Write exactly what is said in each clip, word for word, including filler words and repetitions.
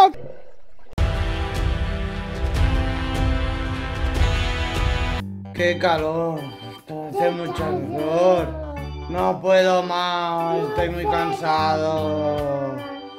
¡Venga! ¡Qué calor! Hace mucho calor. No puedo más. Estoy muy cansado.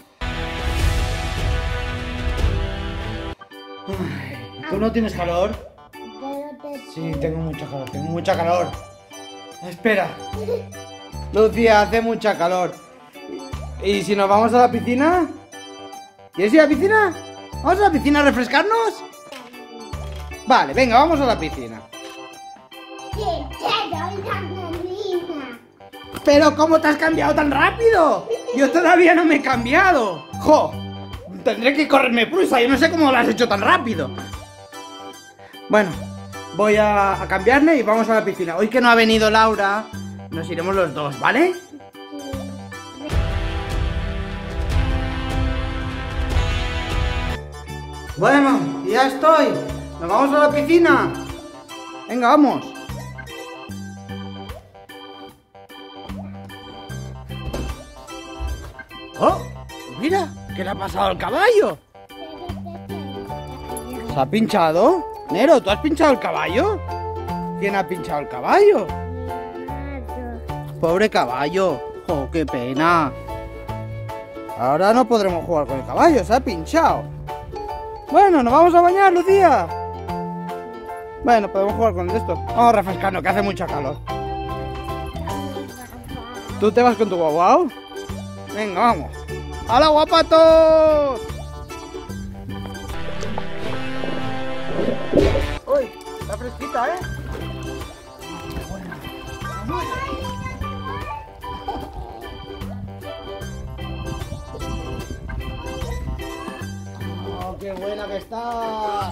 Ay, ¿tú no tienes calor? Sí, tengo mucho calor. Tengo mucha calor. Espera. Lucía, hace mucha calor. ¿Y si nos vamos a la piscina? ¿Quieres ir a la piscina? ¿Vamos a la piscina a refrescarnos? Vale, venga, vamos a la piscina. Pero ¿cómo te has cambiado tan rápido? Yo todavía no me he cambiado. ¡Jo! Tendré que correrme prisa. Yo no sé cómo lo has hecho tan rápido. Bueno, voy a, a cambiarme y vamos a la piscina. Hoy que no ha venido Laura, nos iremos los dos, ¿vale? Bueno, ya estoy. Nos vamos a la piscina. Venga, vamos. ¡Oh! Mira, ¿qué le ha pasado al caballo? ¿Se ha pinchado? Nero, ¿tú has pinchado el caballo? ¿Quién ha pinchado el caballo? Pobre caballo. ¡Oh, qué pena! Ahora no podremos jugar con el caballo, se ha pinchado. Bueno, ¿nos vamos a bañar, Lucía? Bueno, podemos jugar con esto. Vamos a refrescarnos, que hace mucha calor. ¿Tú te vas con tu guau guau? Venga, vamos. ¡Hala, guapatos! Uy, está fresquita, ¿eh? Oh, qué buena que está.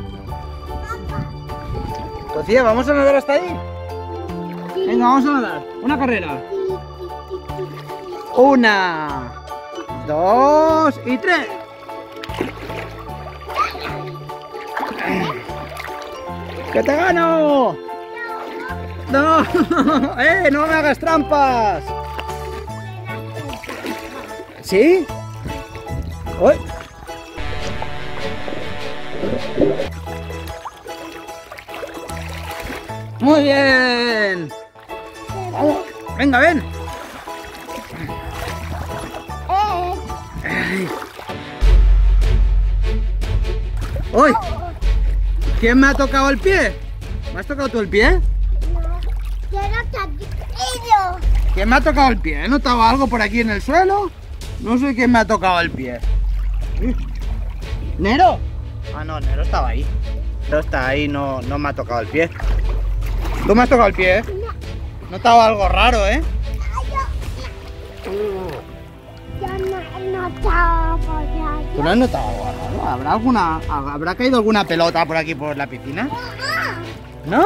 Lucía, ¿vamos a nadar hasta ahí? Venga, vamos a nadar. Una carrera. Una, dos y tres. ¡Que te gano! ¡No! ¡Eh! ¡No me hagas trampas! ¿Sí? ¡Uy! ¡Muy bien! ¡Vamos! ¡Venga, ven! ¡Uy! ¿Quién me ha tocado el pie? ¿Me has tocado tú el pie? No, yo. ¿Quién me ha tocado el pie? ¿He notado algo por aquí en el suelo? No sé quién me ha tocado el pie. ¿Nero? Ah, no, Nero estaba ahí. Nero está ahí, no, no me ha tocado el pie. ¿Tú me has tocado el pie? ¿Eh? No. He notado algo raro, ¿eh? Yo no he notado por allá. ¿Tú no has notado algo raro? ¿Habrá alguna, habrá caído alguna pelota por aquí por la piscina? ¿No?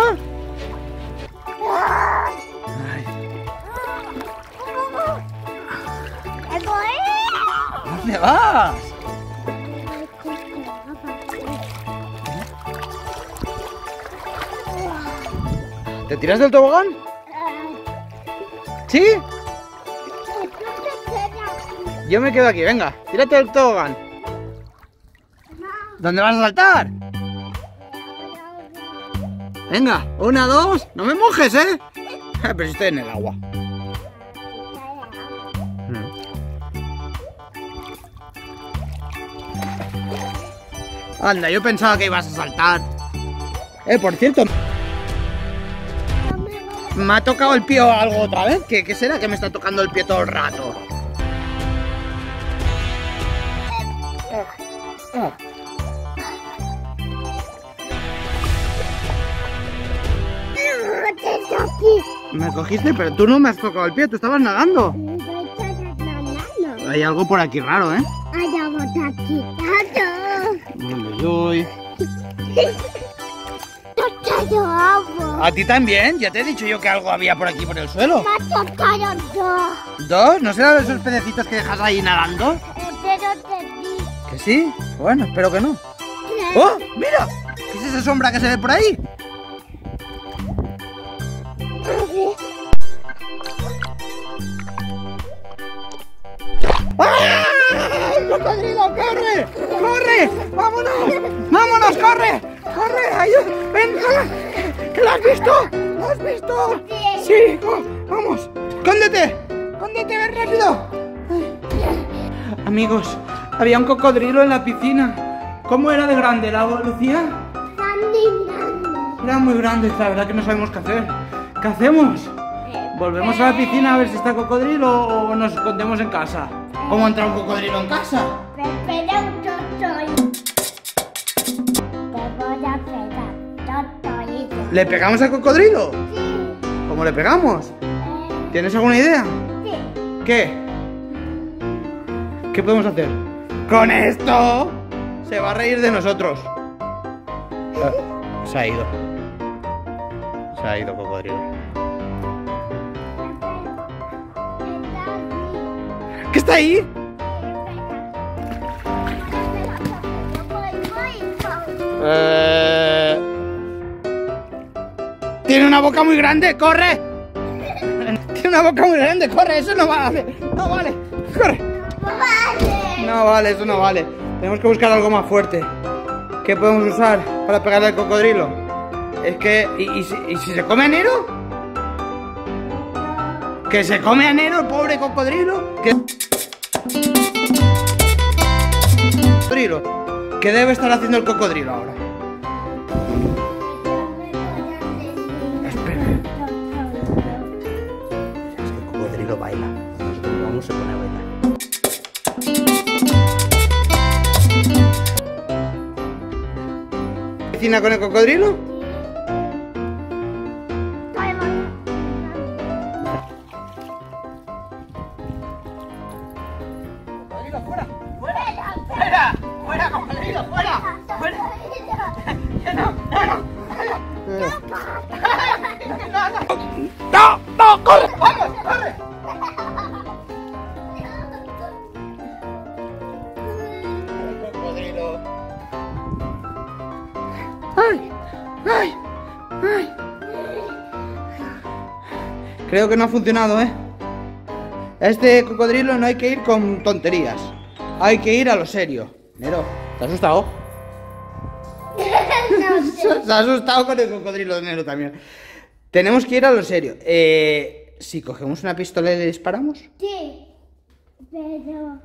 Ay. ¿Dónde vas? ¿Te tiras del tobogán? ¿Sí? Yo me quedo aquí, venga, tírate del tobogán. ¿Dónde vas a saltar? Venga, una, dos, no me mojes, ¿eh? Pero si estoy en el agua. Anda, yo pensaba que ibas a saltar. Eh, por cierto, ¿me ha tocado el pie o algo otra vez? ¿Qué, qué será que me está tocando el pie todo el rato? Me cogiste, pero tú no me has tocado el pie, tú estabas nadando. Hay algo por aquí raro, ¿eh? Hay algo por aquí raro. Uy, uy. Agua. ¿A ti también? Ya te he dicho yo que algo había por aquí, por el suelo. Me ha tocado dos. ¿Dos? ¿No serán esos pececitos que dejas ahí nadando? Pero te di. ¿Que sí? Bueno, espero que no. ¡Oh! ¡Mira! ¿Qué es esa sombra que se ve por ahí? ¡Ah! ¡No! cocodrilo! ¡Corre! ¡Corre! ¡Vámonos! ¡Vámonos! ¡Corre! ¡Corre! ¡Ayuda! ¡Ven! ¡Que, que lo has visto! ¿Lo has visto? ¡Sí! Oh, ¡vamos! ¡Escóndete! ¡Escóndete! ¡Ven rápido! Amigos, había un cocodrilo en la piscina. ¿Cómo era de grande el agua, Lucía? Grande, grande. Era muy grande, la verdad que no sabemos qué hacer. ¿Qué hacemos? ¿Volvemos a la piscina a ver si está el cocodrilo o nos escondemos en casa? ¿Cómo entra un cocodrilo en casa? Espera un totoito. Te voy a pegar, totoito. ¿Le pegamos al cocodrilo? Sí. ¿Cómo le pegamos? Eh, ¿Tienes alguna idea? sí. ¿Qué? ¿Qué podemos hacer? ¡Con esto! Se va a reír de nosotros. Se ha ido. Se ha ido cocodrilo. ¿Qué está ahí? Eh... Tiene una boca muy grande, corre. Tiene una boca muy grande, corre, eso no vale. No vale, corre. No vale, eso no vale. Tenemos que buscar algo más fuerte. ¿Qué podemos usar para pegarle al cocodrilo? Es que... ¿Y, y, si, y si se come a Nero? ¿Que se come a Nero el pobre cocodrilo? ¿Qué... ¿Qué debe estar haciendo el cocodrilo ahora? Espera. Es que el cocodrilo baila. Nosotros vamos a poner a bailar. ¿Piscina con el cocodrilo? ¡Cocodrilo, fuera! ¡Fuera! ¡Fuera! ¡Fuera, cocodrilo! ¡Fuera! ¡Fuera! ¡No, no, no! ¡No, no! ¡Corre! ¡Vamos! ¡Corre! El cocodrilo. ¡Ay! ¡Ay! ¡Ay! Creo que no ha funcionado, ¿eh? Este cocodrilo no hay que ir con tonterías. Hay que ir a lo serio. Nero, ¿te has asustado? Se ha asustado con el cocodrilo de Nero también. Tenemos que ir a lo serio. Eh, si cogemos una pistola y le disparamos. Sí, pero...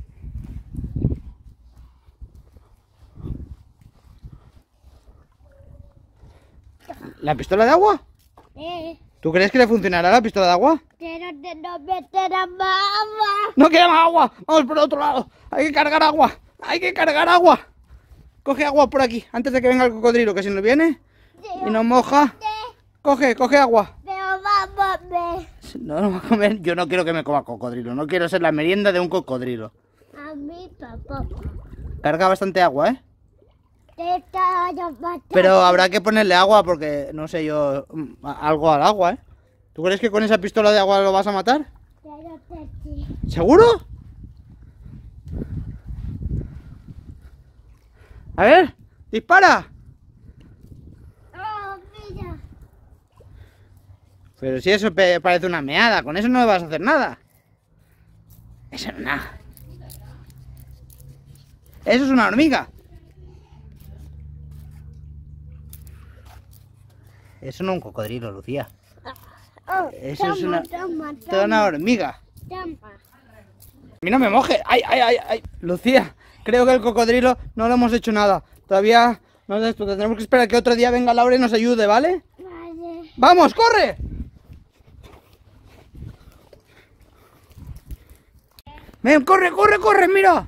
¿La pistola de agua? Eh, ¿Tú crees que le funcionará la pistola de agua? pero te no meterá más agua. ¡No queda más agua! ¡Vamos por el otro lado! ¡Hay que cargar agua! ¡Hay que cargar agua! Coge agua por aquí, antes de que venga el cocodrilo, que si nos viene y nos moja. Coge, coge agua. Pero vamos a ver. No, no va a comer. Yo no quiero que me coma cocodrilo. No quiero ser la merienda de un cocodrilo. A mí tampoco. Carga bastante agua, ¿eh? Te está llamando. Pero habrá que ponerle agua porque, no sé yo, algo al agua, ¿eh? ¿Tú crees que con esa pistola de agua lo vas a matar? Pero te sí. ¿Seguro? A ver, dispara. Oh, mira. Pero si eso parece una meada, con eso no vas a hacer nada. Eso no es nada. Eso es una hormiga. Eso no es un cocodrilo, Lucía. Oh, Eso toma, es una, toma, toda una hormiga. toma. A mí no me moje. ¡Ay, ay, ay, ay! Lucía, creo que el cocodrilo no le hemos hecho nada. Todavía no es esto. Tendremos que esperar que otro día venga Laura y nos ayude, ¿vale? Vale. ¡Vamos, corre! ¡Ven, corre, corre, corre! ¡Mira!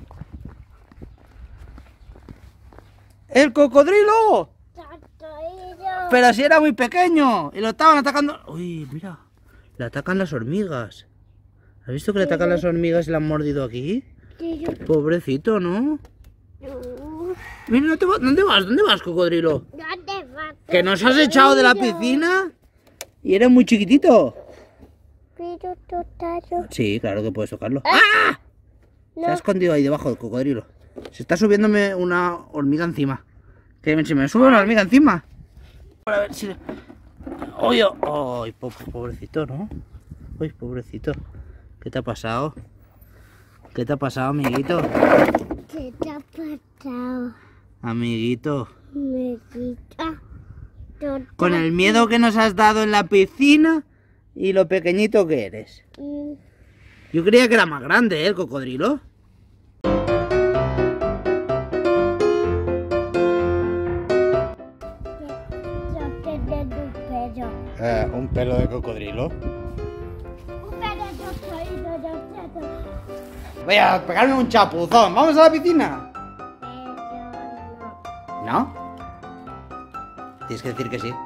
¡El cocodrilo! Tatoillo. Pero si era muy pequeño y lo estaban atacando. Uy, mira, le atacan las hormigas. ¿Has visto que le atacan las hormigas y le han mordido aquí? Tío. Pobrecito, ¿no? Mira, ¿no te va- ¿dónde vas? ¿Dónde vas, cocodrilo? ¿Dónde vas? ¿Que nos has echado de la piscina? Y eres muy chiquitito. Pero totallo. Sí, claro que puedes tocarlo. ¡Ah! Se ha No. escondido ahí debajo del cocodrilo. Se está subiéndome una hormiga encima. Que se me sube una hormiga encima. A ver si... ¡Oye! ¡Ay, po- pobrecito, ¿no? ¡Ay, pobrecito! ¿Qué te ha pasado? ¿Qué te ha pasado, amiguito? ¿Qué te ha pasado? Amiguito. Me quita. Con el miedo que nos has dado en la piscina y lo pequeñito que eres. Mm. Yo creía que era más grande, ¿eh? El cocodrilo. Yo tengo un pelo. Eh, un pelo de cocodrilo. Un pelo de cocodrilo, yo tengo. Voy a pegarme un chapuzón. ¿Vamos a la piscina? Pero no. ¿No? Tienes que decir que sí.